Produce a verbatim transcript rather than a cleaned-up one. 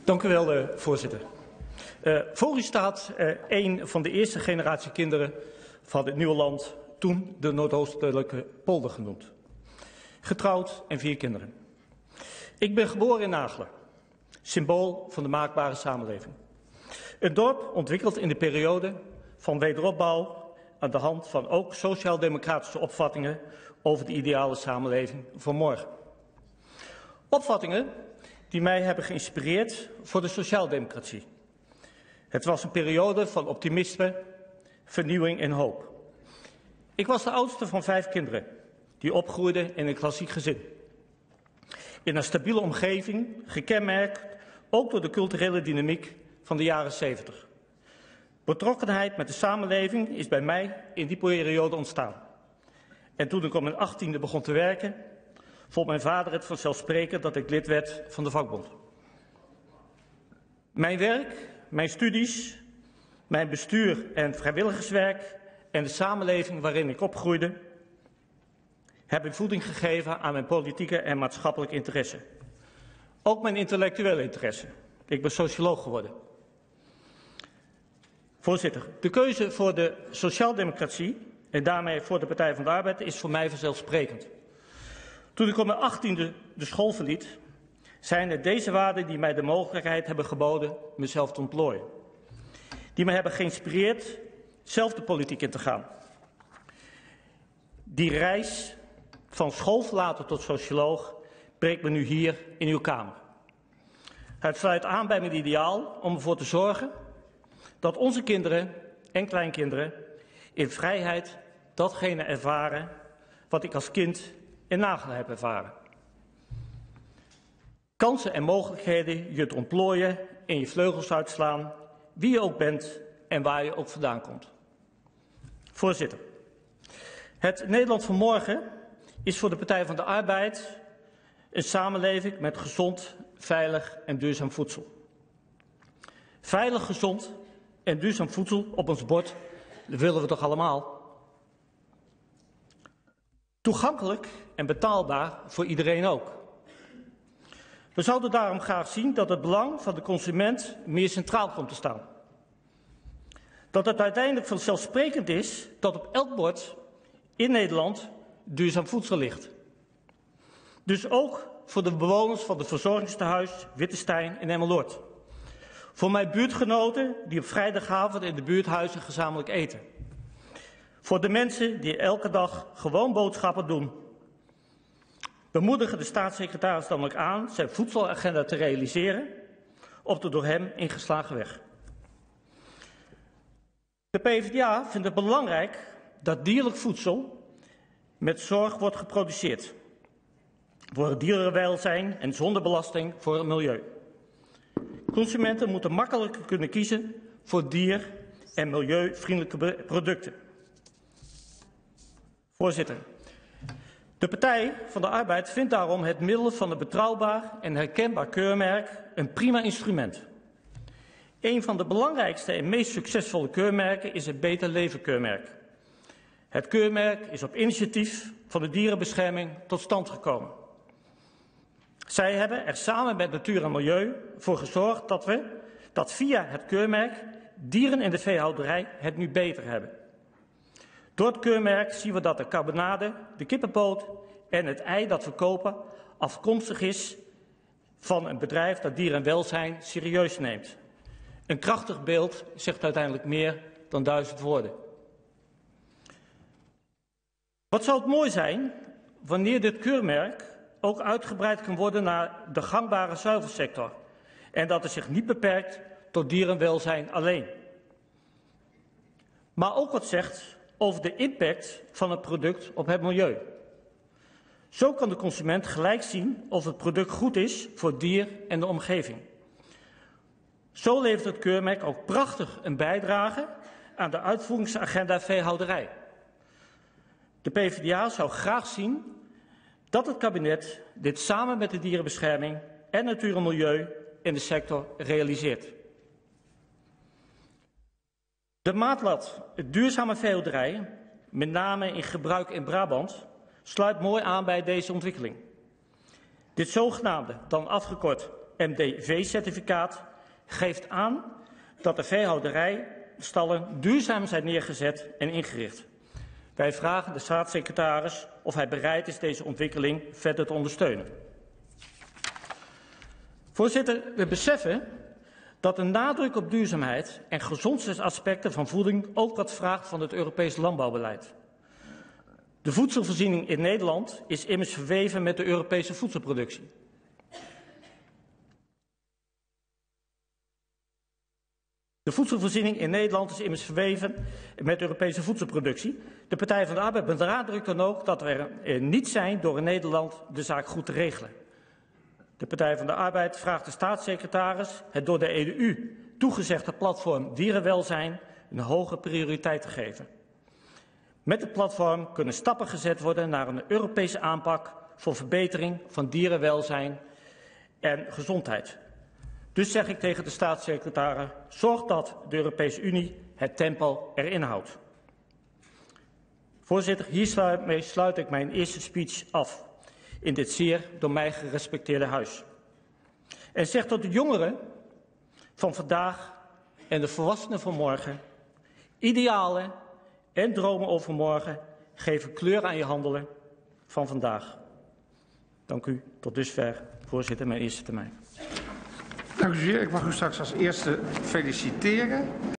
Dank u wel, uh, voorzitter. Uh, voor u staat uh, een van de eerste generatie kinderen van het nieuwe land, toen de Noordoostelijke Polder genoemd. Getrouwd en vier kinderen. Ik ben geboren in Nagelen, symbool van de maakbare samenleving. Het dorp ontwikkeld in de periode van wederopbouw aan de hand van ook sociaal-democratische opvattingen over de ideale samenleving van morgen. Opvattingen die mij hebben geïnspireerd voor de sociaaldemocratie. Het was een periode van optimisme, vernieuwing en hoop. Ik was de oudste van vijf kinderen die opgroeiden in een klassiek gezin. In een stabiele omgeving, gekenmerkt ook door de culturele dynamiek van de jaren zeventig. Betrokkenheid met de samenleving is bij mij in die periode ontstaan. En toen ik op mijn achttiende begon te werken, vond mijn vader het vanzelfsprekend dat ik lid werd van de vakbond. Mijn werk, mijn studies, mijn bestuur en vrijwilligerswerk en de samenleving waarin ik opgroeide, hebben voeding gegeven aan mijn politieke en maatschappelijke interesse. Ook mijn intellectuele interesse. Ik ben socioloog geworden. Voorzitter, de keuze voor de sociaaldemocratie en daarmee voor de Partij van de Arbeid is voor mij vanzelfsprekend. Toen ik op mijn achttiende de school verliet, zijn het deze waarden die mij de mogelijkheid hebben geboden mezelf te ontplooien. Die mij hebben geïnspireerd zelf de politiek in te gaan. Die reis van schoolverlater tot socioloog breekt me nu hier in uw Kamer. Het sluit aan bij mijn ideaal om ervoor te zorgen dat onze kinderen en kleinkinderen in vrijheid datgene ervaren wat ik als kind in Nagelen heb ervaren. Kansen en mogelijkheden je te ontplooien en je vleugels uitslaan, wie je ook bent en waar je ook vandaan komt. Voorzitter, het Nederland van morgen is voor de Partij van de Arbeid een samenleving met gezond, veilig en duurzaam voedsel. Veilig, gezond en duurzaam voedsel op ons bord, dat willen we toch allemaal? Toegankelijk en betaalbaar voor iedereen ook. We zouden daarom graag zien dat het belang van de consument meer centraal komt te staan. Dat het uiteindelijk vanzelfsprekend is dat op elk bord in Nederland duurzaam voedsel ligt. Dus ook voor de bewoners van het verzorgingstehuis Wittestein in Emmeloord. Voor mijn buurtgenoten die op vrijdagavond in de buurthuizen gezamenlijk eten. Voor de mensen die elke dag gewoon boodschappen doen. We moedigen de staatssecretaris dan ook aan zijn voedselagenda te realiseren op de door hem ingeslagen weg. De PvdA vindt het belangrijk dat dierlijk voedsel met zorg wordt geproduceerd. Voor het dierenwelzijn en zonder belasting voor het milieu. Consumenten moeten makkelijker kunnen kiezen voor dier- en milieuvriendelijke producten. Voorzitter, de Partij van de Arbeid vindt daarom het middel van een betrouwbaar en herkenbaar keurmerk een prima instrument. Een van de belangrijkste en meest succesvolle keurmerken is het Beter Leven keurmerk. Het keurmerk is op initiatief van de dierenbescherming tot stand gekomen. Zij hebben er samen met Natuur en Milieu voor gezorgd dat we dat via het keurmerk dieren in de veehouderij het nu beter hebben. Door het keurmerk zien we dat de karbonade, de kippenpoot en het ei dat we kopen afkomstig is van een bedrijf dat dierenwelzijn serieus neemt. Een krachtig beeld zegt uiteindelijk meer dan duizend woorden. Wat zou het mooi zijn wanneer dit keurmerk ook uitgebreid kan worden naar de gangbare zuivelsector en dat het zich niet beperkt tot dierenwelzijn alleen. Maar ook wat zegt over de impact van het product op het milieu. Zo kan de consument gelijk zien of het product goed is voor het dier en de omgeving. Zo levert het keurmerk ook prachtig een bijdrage aan de uitvoeringsagenda veehouderij. De PvdA zou graag zien dat het kabinet dit samen met de dierenbescherming en Natuur en Milieu in de sector realiseert. De maatlat duurzame veehouderij, met name in gebruik in Brabant, sluit mooi aan bij deze ontwikkeling. Dit zogenaamde, dan afgekort M D V-certificaat geeft aan dat de veehouderijstallen duurzaam zijn neergezet en ingericht. Wij vragen de staatssecretaris of hij bereid is deze ontwikkeling verder te ondersteunen. Voorzitter, we beseffen dat de nadruk op duurzaamheid en gezondheidsaspecten van voeding ook wat vraagt van het Europees landbouwbeleid. De voedselvoorziening in Nederland is immers verweven met de Europese voedselproductie. De voedselvoorziening in Nederland is immers verweven met de Europese voedselproductie. De Partij van de Arbeid benadrukt dan ook dat we er niet zijn door in Nederland de zaak goed te regelen. De Partij van de Arbeid vraagt de staatssecretaris het door de E U toegezegde platform dierenwelzijn een hoge prioriteit te geven. Met het platform kunnen stappen gezet worden naar een Europese aanpak voor verbetering van dierenwelzijn en gezondheid. Dus zeg ik tegen de staatssecretaris, zorg dat de Europese Unie het tempo erin houdt. Voorzitter, hiermee sluit ik mijn eerste speech af in dit zeer door mij gerespecteerde huis. En zeg tot de jongeren van vandaag en de volwassenen van morgen, idealen en dromen over morgen geven kleur aan je handelen van vandaag. Dank u. Tot dusver, voorzitter, mijn eerste termijn. Dank u zeer. Ik mag u straks als eerste feliciteren.